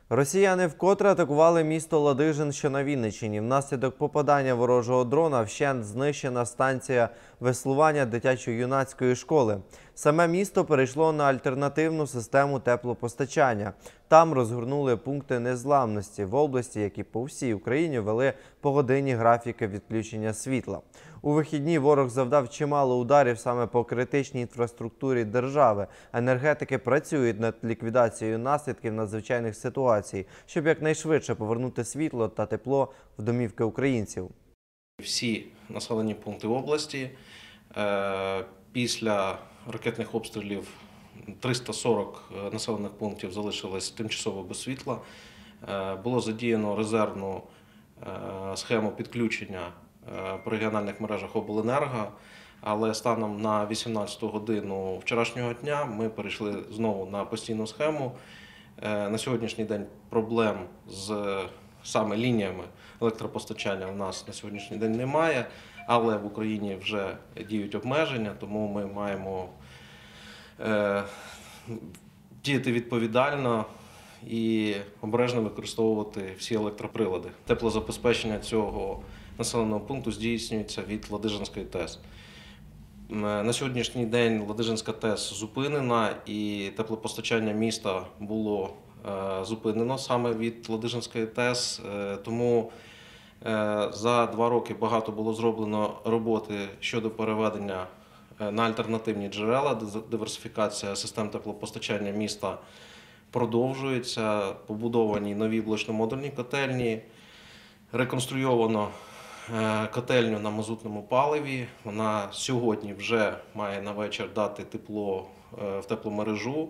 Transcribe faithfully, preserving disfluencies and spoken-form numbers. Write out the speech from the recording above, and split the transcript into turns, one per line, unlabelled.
Росіяни вкотре атакували місто Ладижин, що на Вінниччині. Внаслідок попадання ворожого дрона вщент знищена станція веслування дитячо-юнацької школи. Саме місто перейшло на альтернативну систему теплопостачання. Там розгорнули пункти незламності в області, які по всій Україні ввели погодинні графіки відключення світла. У вихідні ворог завдав чимало ударів саме по критичній інфраструктурі держави. Енергетики працюють над ліквідацією наслідків надзвичайних ситуацій, щоб якнайшвидше повернути світло та тепло в домівки українців.
Всі населені пункти області після ракетних обстрілів триста сорок населених пунктів залишились тимчасово без світла. Було задіяно резервну схему підключення по регіональних мережах обленерго, але станом на вісімнадцяту годину вчорашнього дня ми перейшли знову на постійну схему. На сьогоднішній день проблем з саме лініями електропостачання у нас на сьогоднішній день немає, але в Україні вже діють обмеження, тому ми маємо е, діяти відповідально і обережно використовувати всі електроприлади. Теплозабезпечення цього населеного пункту здійснюється від Ладижинської ТЕС. На сьогоднішній день Ладижинська ТЕС зупинена і теплопостачання міста було зупинено саме від Ладижинської ТЕС, тому за два роки багато було зроблено роботи щодо переведення на альтернативні джерела, диверсифікація систем теплопостачання міста продовжується, побудовані нові блочно-модульні котельні, реконструйовано котельню на мазутному паливі. Вона сьогодні вже має на вечір дати тепло в тепломережу.